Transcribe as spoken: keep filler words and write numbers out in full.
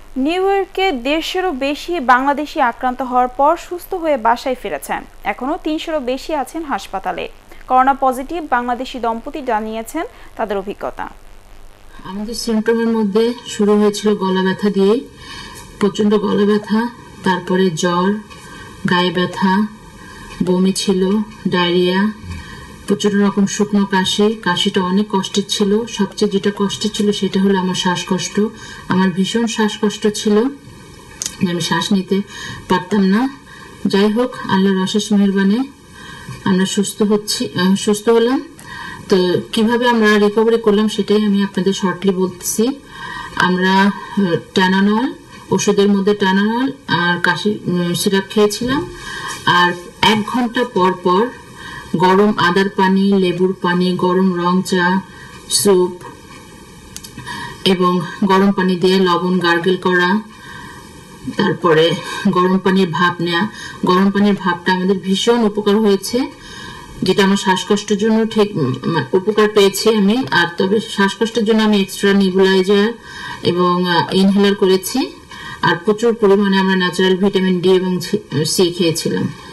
New ইয়র্কে দেড়শোরও বেশি বাংলাদেশি আক্রান্ত হওয়ার পর সুস্থ হয়ে বাসায় ফিরেছেন। এখনও তিনশোরও বেশি আছেন হাসপাতালে। করোনা পজিটিভ বাংলাদেশি দম্পতি জানিয়েছেন তাদের অভিজ্ঞতা। আমাদের সিমটমের মধ্যে শুরু হয়েছিল গলা ব্যথা দিয়ে, প্রচন্ড গলা ব্যথা, তারপরে জ্বর, গায়ে ব্যথা, বমি ছিল, ডায়রিয়া, প্রচন্ড রকম শুকনো কাশি। কাশিটা অনেক কষ্টের ছিল। সবচেয়ে যেটা কষ্টের ছিল সেটা হলো আমার শ্বাসকষ্ট। আমার ভীষণ শ্বাসকষ্ট ছিল, আমি শ্বাস নিতে পারতাম না। যাই হোক, আল্লাহর অশেষ মেহেরবানি আমরা সুস্থ হচ্ছি সুস্থ হলাম। তো কিভাবে আমরা রিকভারি করলাম সেটাই আমি আপনাদের শর্টলি বলতেছি। আমরা টানানল, ওষুধের মধ্যে টানানল আর কাশি সিরাপ খেয়েছিলাম। আর এক ঘন্টা পর পর গরম আদার পানি, লেবুর পানি, গরম রং চা, স্যুপ এবং গরম পানি দিয়ে লবণ গার্গেল করা, তারপরে গরম পানির ভাপ নেওয়া। গরম পানির ভাপটা আমাদের ভীষণ উপকার হয়েছে, যেটা আমার শ্বাসকষ্টের জন্য ঠিক উপকার পেয়েছি আমি। আর তবে শ্বাসকষ্টের জন্য আমি এক্সট্রা নেবুলাইজার এবং ইনহেলার করেছি। আর প্রচুর পরিমাণে আমরা ন্যাচারাল ভিটামিন ডি এবং সি খেয়েছিলাম।